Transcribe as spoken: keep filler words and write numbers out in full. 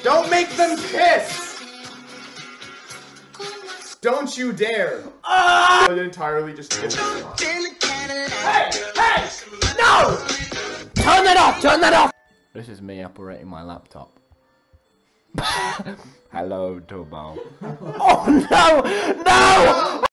Don't make them kiss! Don't you dare! Ah! It entirely just Hey! Hey! No! Turn that off! Turn that off! This is me operating my laptop. Hello, Turbo. Oh no! No!